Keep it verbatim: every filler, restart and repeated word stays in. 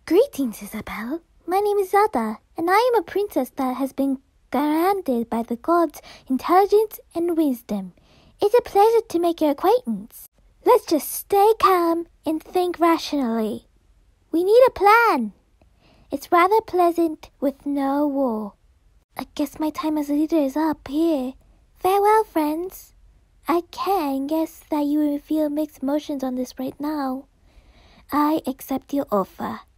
Greetings, Isabel. My name is Zelda, and I am a princess that has been granted by the gods intelligence and wisdom. It's a pleasure to make your acquaintance. Let's just stay calm and think rationally. We need a plan. It's rather pleasant with no war. I guess my time as a leader is up here. Farewell, friends. I can guess that you will feel mixed emotions on this right now. I accept your offer.